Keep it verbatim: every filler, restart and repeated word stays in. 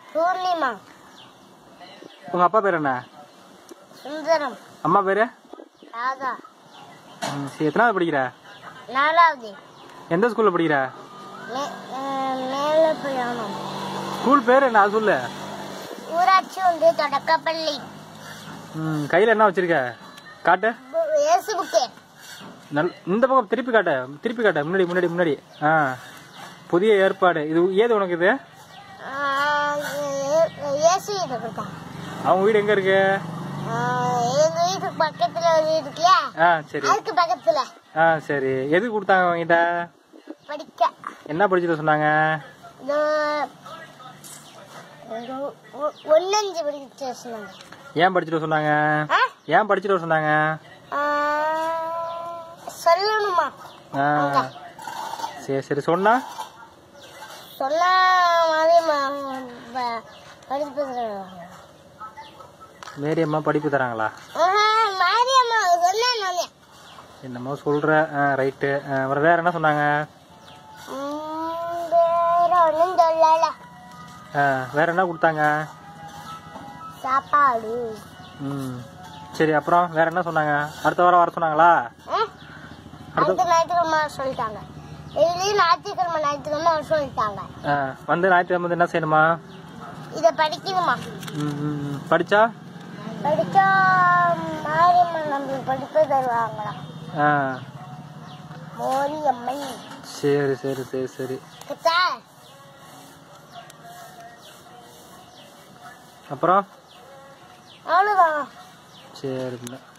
பூர்ணிமா. உங்க அப்பா பேர் என்ன? சுந்தரம். அம்மா பேரு? ராதா. சரி, எத்தனாவது படிக்கிற? நாலாவது. எந்த ஸ்கூல்ல படிக்கிற? மேலப்பயானம். ஸ்கூல் பேர் என்ன அது சொல்லு. ஊராட்சி ஒன்று தொடக்கப்பள்ளி. ம் கையில என்ன வச்சிருக்க? காட்டு. ஏசு புக்கே. நல் இந்த பக்கம் திருப்பி காட்ட, திருப்பி காட்ட, முன்னாடி முன்னாடி முன்னாடி. ஆ, புதிய ஏற்பாடு. இது ஏது உனக்கு? இது ஏசு இது கொடுத்தாங்க. அவங்க வீடு எங்க இருக்கு? எங்க வீட்டுக்கு பக்கத்துல ஒரு வீடு இருக்குல்ல. ஆ சரி. அதுக்கு பக்கத்துல. ஆ சரி. எதுக்கு கொடுத்தாங்க அவங்ககிட்ட? படிக்க. என்ன படிச்சுட்டு சொன்னாங்க? ஒன்னஞ்சு படிச்சுட்டு சொன்னாங்க. ஏன் படிச்சுட்டு சொன்னாங்க? ஏன் படிச்சுட்டு சொன்னாங்க? சொல்லணுமா? சரி சரி. சொன்னா சொல்ல படிப்பு தராங்க. மேரியம்மா படிப்பு தராங்களா? மாரியம்மா சொன்ன. என்னமோ சொல்ற. ரைட்டு. அப்புறம் வேற என்ன சொன்னாங்க? வேற என்ன கொடுத்தாங்க? சாப்பாடு. ம் சரி. அப்புறம் வேற என்ன சொன்னாங்க? அடுத்த வாரம் வர சொன்னாங்களா? அடுத்த ஞாயிற்றுக்கிழமை சொல்லிட்டாங்க. ஞாயிற்றுக்கிழமை ஞாயிற்றுக்கிழமை சொல்லிட்டாங்க. வந்து ஞாயிற்றுக்கிழமை வந்து என்ன செய்யணுமா? இத படிக்கணுமா? ம் படிச்சா படிச்சா மாரியம்மா நம்மளுக்கு படிப்பு தருவாங்களா? மாரியம்மன். சரி சரி சரி சரி. அப்புறம் அவ்வளவுதான். சரி.